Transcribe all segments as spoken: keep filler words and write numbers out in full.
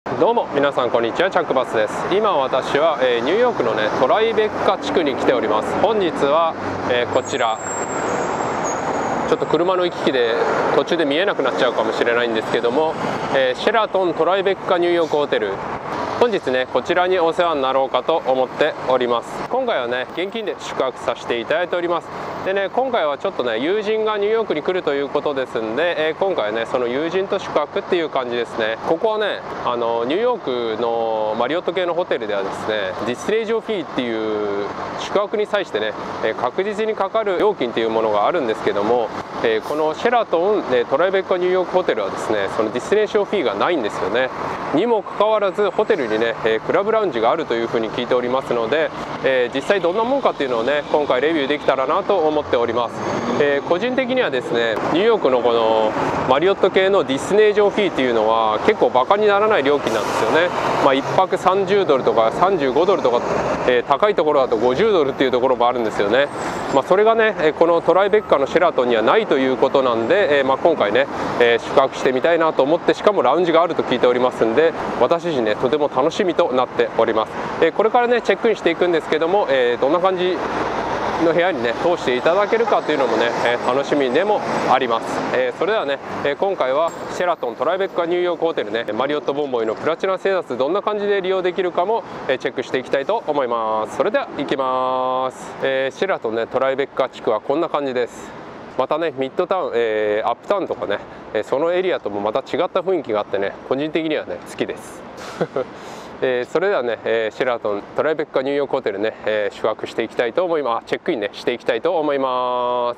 どうも皆さんこんにちは、チャックバスです。今私は、えー、ニューヨークのねトライベッカ地区に来ております。本日は、えー、こちらちょっと車の行き来で途中で見えなくなっちゃうかもしれないんですけども、えー、シェラトントライベッカニューヨークホテル、本日ねこちらにお世話になろうかと思っております。今回はね現金で宿泊させていただいております。でね、今回はちょっとね友人がニューヨークに来るということですんで、えー、今回はねその友人と宿泊っていう感じですね。ここはねあのニューヨークのマリオット系のホテルではですね、ディスティネーションフィーっていう宿泊に際してね、えー、確実にかかる料金っていうものがあるんですけども、えー、このシェラトン、えー、トライベッカニューヨークホテルはですねそのディスティネーションフィーがないんですよね。にもかかわらずホテルにね、えー、クラブラウンジがあるというふうに聞いておりますので、えー、実際どんなもんかっていうのをね今回レビューできたらなと思っております。えー、個人的にはですねニューヨークのこのマリオット系のディスティネーションフィーっていうのは結構バカにならない料金なんですよね。まあ、いっぱくさんじゅうドルとかさんじゅうごドルとか、えー、高いところだとごじゅうドルっていうところもあるんですよね。まあ、それがねこのトライベッカのシェラトンにはないということなんで、えーまあ、今回ね、えー、宿泊してみたいなと思って、しかもラウンジがあると聞いておりますんで、私自身ねとても楽しみとなっております。えー、これからねチェックインしていくんですけども、えー、どんな感じの部屋にね通していただけるかというのもね、えー、楽しみでもあります。えー、それではね、えー、今回はシェラトントライベッカニューヨークホテルねマリオットボンボイのプラチナセータスどんな感じで利用できるかも、えー、チェックしていきたいと思います。それでは行きます。えー、シェラトンねトライベッカ地区はこんな感じです。またねミッドタウン、えー、アップタウンとかね、えー、そのエリアともまた違った雰囲気があってね個人的にはね好きですえー、それではね、えー、シェラトントライベッカニューヨークホテルね、えー、宿泊していきたいと思います。チェックインねしていきたいと思います。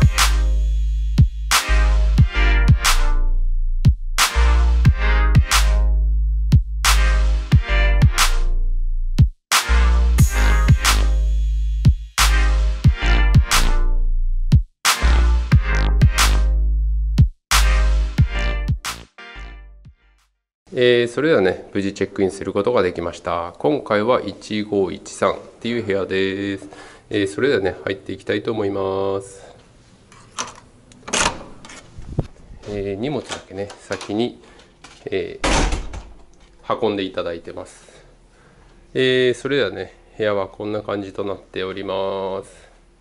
えー、それではね無事チェックインすることができました。今回はいちごいちさんっていう部屋です。えー、それではね入っていきたいと思います。えー、荷物だけね先に、えー、運んでいただいてます。えー、それではね部屋はこんな感じとなっております。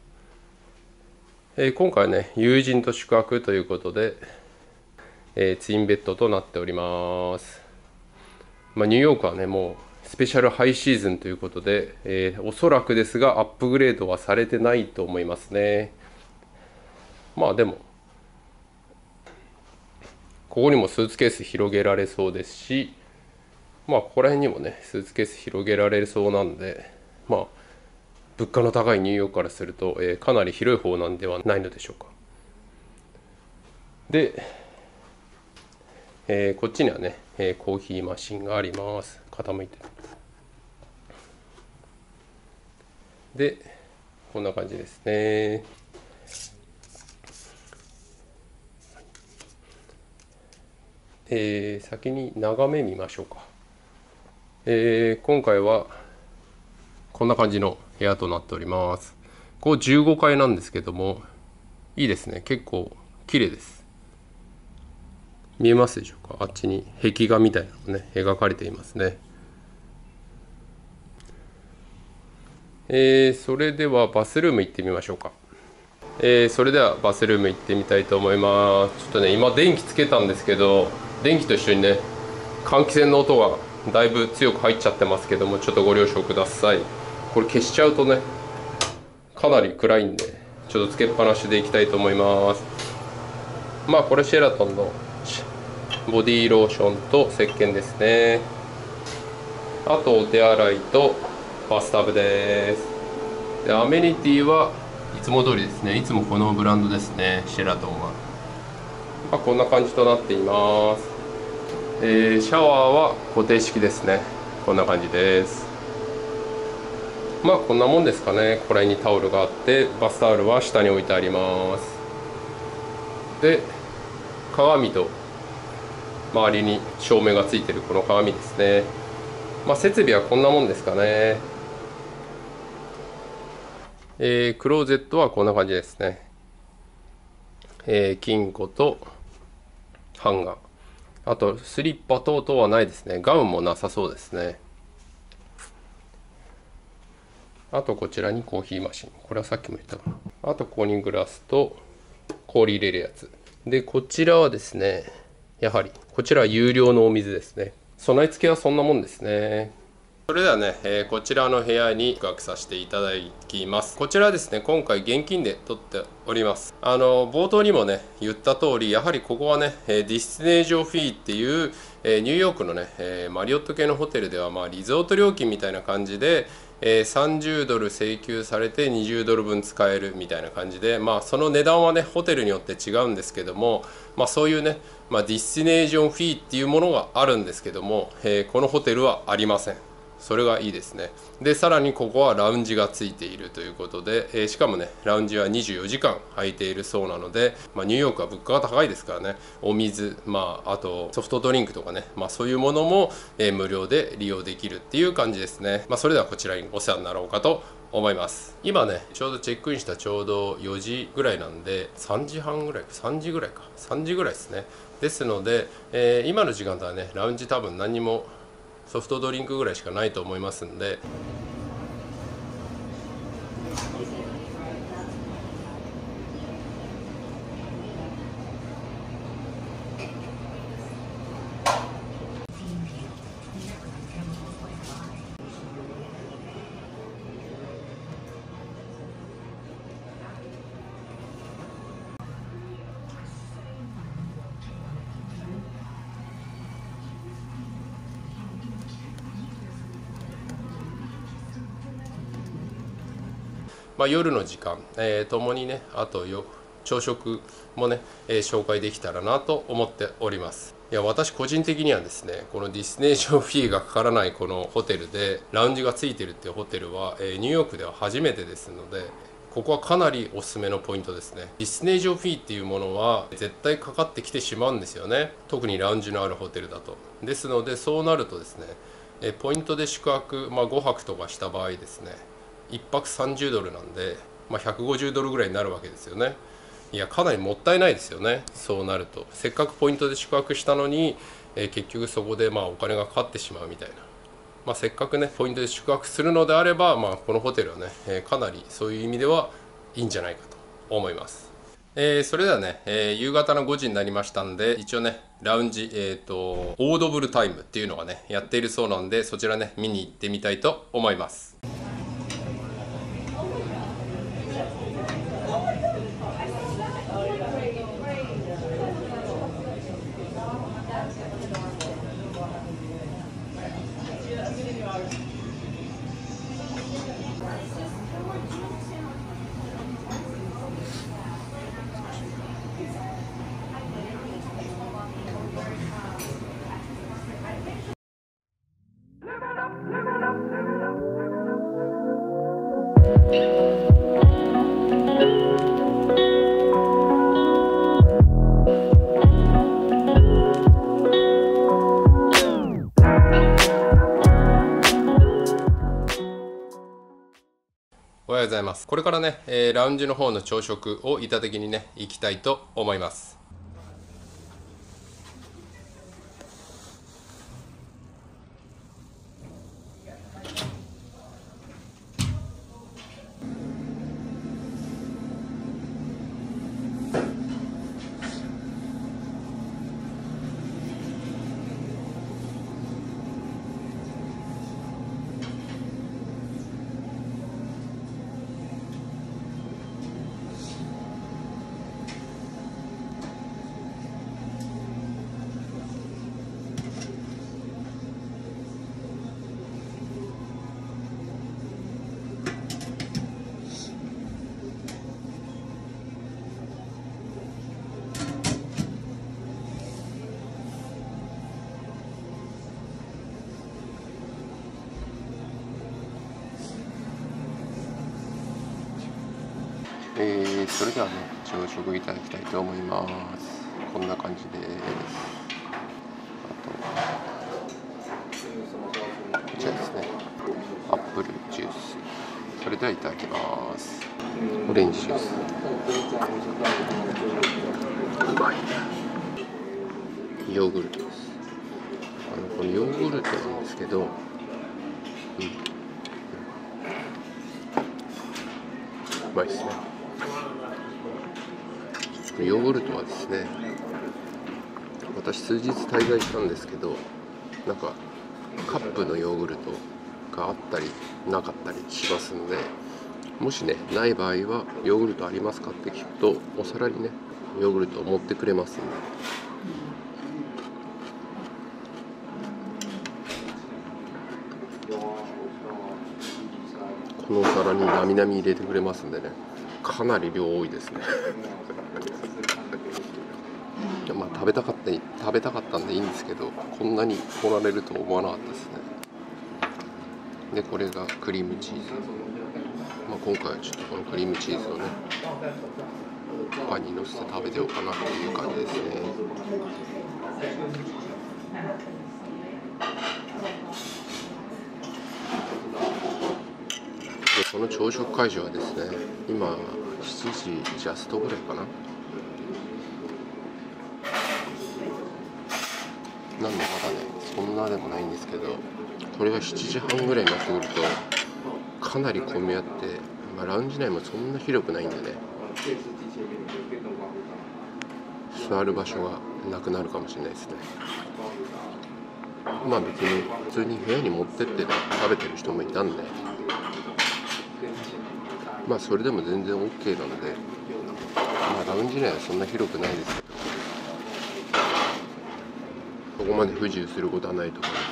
えー、今回はね友人と宿泊ということで、えー、ツインベッドとなっております。まあ、ニューヨークはねもうスペシャルハイシーズンということで、えー、おそらくですがアップグレードはされてないと思いますね。まあでもここにもスーツケース広げられそうですし、まあここら辺にもねスーツケース広げられそうなんで、まあ物価の高いニューヨークからすると、えー、かなり広い方なんではないのでしょうか。で、えー、こっちにはね、えー、コーヒーマシンがあります。傾いてる。でこんな感じですね。えー、先に眺め見ましょうか。えー、今回はこんな感じの部屋となっております。ここじゅうごかいなんですけども、いいですね。結構綺麗です。見えますでしょうか。あっちに壁画みたいなのね描かれていますね。えー、それではバスルーム行ってみましょうか。えー、それではバスルーム行ってみたいと思います。ちょっとね今電気つけたんですけど、電気と一緒にね換気扇の音がだいぶ強く入っちゃってますけども、ちょっとご了承ください。これ消しちゃうとねかなり暗いんでちょっとつけっぱなしでいきたいと思います。まあこれシェラトンのボディーローションと石鹸ですね。あとお手洗いとバスタブです。でアメニティはいつも通りですね。いつもこのブランドですね、シェラトンは。まあ、こんな感じとなっています。えー、シャワーは固定式ですね。こんな感じです。まあこんなもんですかね。これにタオルがあって、バスタオルは下に置いてあります。で鏡と周りに照明がついてるこの鏡ですね。まあ設備はこんなもんですかね。えー、クローゼットはこんな感じですね。えー、金庫とハンガー。 あとスリッパ等々はないですね。ガウンもなさそうですね。あとこちらにコーヒーマシン、これはさっきも言ったかな。あとここにグラスと氷入れるやつで、こちらはですね、やはりこちらは有料のお水ですね。備え付けはそんなもんですね。それではね、えー、こちらの部屋に宿泊させていただきます。こちらはですね、今回現金で取っております。あの冒頭にもね言った通り、やはりここはねディスティネーションフィーっていう、えー、ニューヨークのね、えー、マリオット系のホテルでは、まあ、リゾート料金みたいな感じで、えー、さんじゅうドル請求されてにじゅうドル分使えるみたいな感じで、まあ、その値段はねホテルによって違うんですけども、まあ、そういうね、まあ、ディスティネーションフィーっていうものがあるんですけども、えー、このホテルはありません。それがいいですね。でさらにここはラウンジがついているということで、えー、しかもねラウンジはにじゅうよじかん空いているそうなので、まあ、ニューヨークは物価が高いですからね、お水、まあ、あとソフトドリンクとかね、まあ、そういうものも、えー、無料で利用できるっていう感じですね。まあ、それではこちらにお世話になろうかと思います。今ねちょうどチェックインしたちょうどよじぐらいなんで、さんじはんぐらいさんじぐらいかさんじぐらいですね。ですので、えー、今の時間帯はねラウンジ多分何もソフトドリンクぐらいしかないと思いますんで、まあ、夜の時間、えー、ともにね、あとよ朝食もね、えー、紹介できたらなと思っております。いや私個人的にはですね、このディスティネーションフィーがかからないこのホテルでラウンジがついてるっていうホテルは、えー、ニューヨークでは初めてですので、ここはかなりおすすめのポイントですね。ディスティネーションフィーっていうものは絶対かかってきてしまうんですよね、特にラウンジのあるホテルだと。ですのでそうなるとですね、えー、ポイントで宿泊、まあ、ごはくとかした場合ですね、いっぱくさんじゅうドルなんで、まあ、ひゃくごじゅうドルぐらいになるわけですよね。いやかなりもったいないですよね。そうなるとせっかくポイントで宿泊したのに、えー、結局そこでまあお金がかかってしまうみたいな、まあ、せっかくねポイントで宿泊するのであれば、まあ、このホテルはね、えー、かなりそういう意味ではいいんじゃないかと思います。えー、それではね、えー、夕方のごじになりましたんで、一応ねラウンジ、えーとオードブルタイムっていうのがねやっているそうなんで、そちらね見に行ってみたいと思います。おはようございます。これからね、えー、ラウンジの方の朝食を板的にね行きたいと思います。えー、それではね朝食いただきたいと思います。こんな感じです。あとこちらですね、アップルジュース。それではいただきます。オレンジジュースうまい。ヨーグルトです。 のこのヨーグルトなんですけど、うん、うまいですね。ヨーグルトはですね、私数日滞在したんですけど、なんかカップのヨーグルトがあったりなかったりしますので、もしねない場合はヨーグルトありますかって聞くと、お皿にねヨーグルトを持ってくれますんで、このお皿になみなみ入れてくれますんでね、かなり量多いですねまあ食べたかった食べたかったんでいいんですけど、こんなに来られると思わなかったですね。でこれがクリームチーズ、まあ、今回はちょっとこのクリームチーズをねパンにのせて食べてようかなという感じですね。でこの朝食会場はですね、今しちじジャストぐらいかな、なんでまだねそんなでもないんですけど、これがしちじはんぐらいになってくるとかなり混み合って、まあ、ラウンジ内もそんな広くないんでね、座る場所がなくなるかもしれないですね。まあ別に普通に部屋に持ってって、ね、食べてる人もいたんで、まあそれでも全然 OK なので、まあラウンジ内はそんな広くないですけど、ここまで不自由することはないと思います。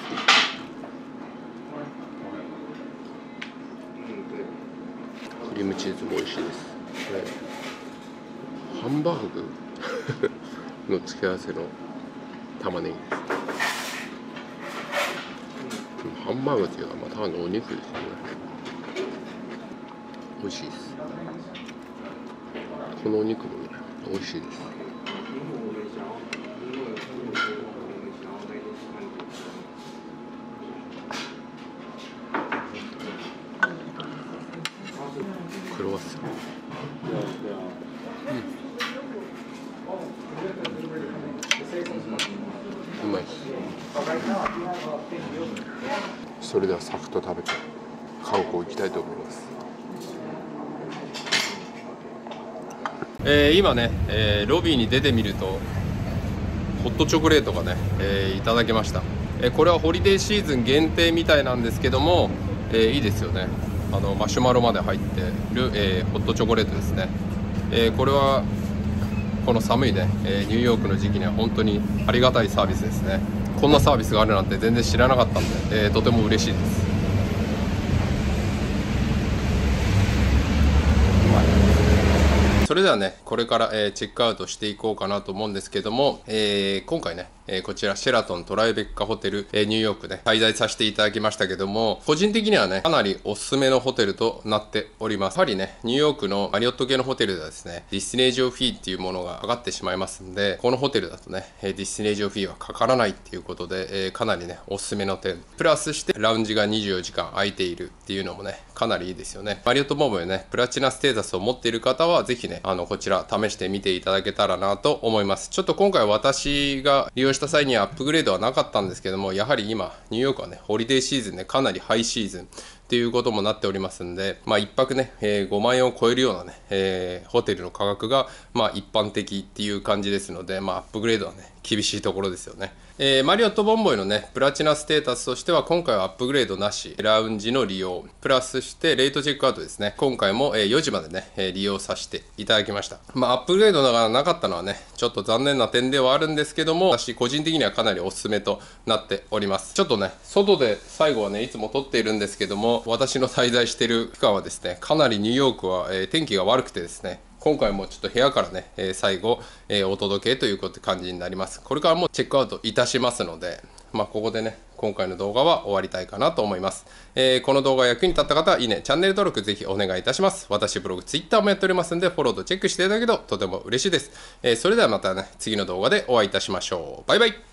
クリームチーズも美味しいです。これハンバーグの付け合わせの玉ねぎです。ハンバーグっていうか、まあ、ただのお肉ですよね。美味しいです。このお肉もね美味しいです。クロワッサン、うん、うまいです。それではサクッと食べて観光行きたいと思います。えー、今ね、えー、ロビーに出てみるとホットチョコレートがね、えー、いただきました。えー、これはホリデーシーズン限定みたいなんですけども、えー、いいですよね。あのマシュマロまで入ってる、えー、ホットチョコレートですね。えー、これはこの寒いね、えー、ニューヨークの時期には本当にありがたいサービスですね。こんなサービスがあるなんて全然知らなかったんで、えー、とても嬉しいです。それではね、これから、えー、チェックアウトしていこうかなと思うんですけども、えー、今回ね、えー、こちらシェラトントライベッカホテル、えー、ニューヨークで滞在させていただきましたけども、個人的にはねかなりおすすめのホテルとなっております。やはりねニューヨークのマリオット系のホテルではですね、ディスティネーションフィーっていうものがかかってしまいますんで、このホテルだとねディスティネーションフィーはかからないっていうことで、えー、かなりねおすすめの点、プラスしてラウンジがにじゅうよじかん空いているっていうのもねかなりいいですよね。マリオットボームでねプラチナステータスを持っている方はぜひねあのこちら試してみていただけたらなと思います。ちょっと今回私が利用した際にはアップグレードはなかったんですけども、やはり今ニューヨークはねホリデーシーズンでかなりハイシーズンっていうこともなっておりますんで、まあ、いっぱくね、えー、ごまんえんを超えるようなね、えー、ホテルの価格がまあ一般的っていう感じですので、まあ、アップグレードはね厳しいところですよね。えー、マリオットボンボイのねプラチナステータスとしては今回はアップグレードなし、ラウンジの利用プラスしてレートチェックアウトですね、今回もよじまでね利用させていただきました。まあアップグレードがなかったのはねちょっと残念な点ではあるんですけども、私個人的にはかなりおすすめとなっております。ちょっとね外で最後はねいつも撮っているんですけども、私の滞在している期間はですねかなりニューヨークは、えー、天気が悪くてですね、今回もちょっと部屋からね、えー、最後、えー、お届けという感じになります。これからもチェックアウトいたしますので、まあ、ここでね、今回の動画は終わりたいかなと思います。えー、この動画が役に立った方は、いいね、チャンネル登録ぜひお願いいたします。私、ブログ、ツイッターもやっておりますので、フォローとチェックしていただけるととても嬉しいです。えー、それではまたね、次の動画でお会いいたしましょう。バイバイ。